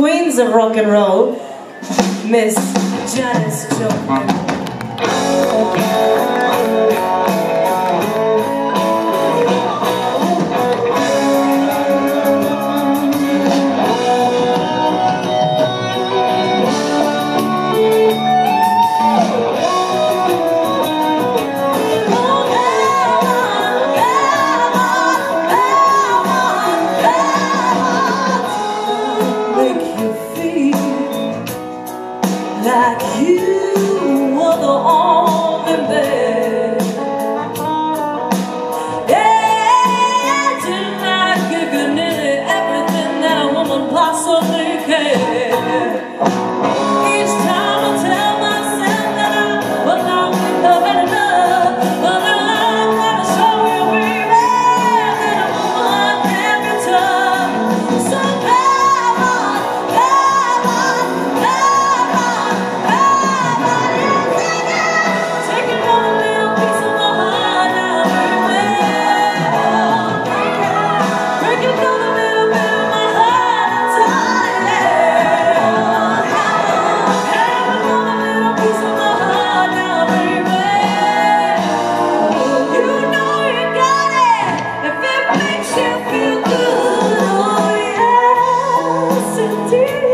Queens of rock and roll, Miss Janis Joplin. Like you were the only man. Yeah, tonight give you nearly everything that a woman possibly can. Each time I tell myself that I will not be loving enough, but I'm gonna show you, baby, that a woman can be tough. So come on, come on, come on. Feel good, oh yes, indeed.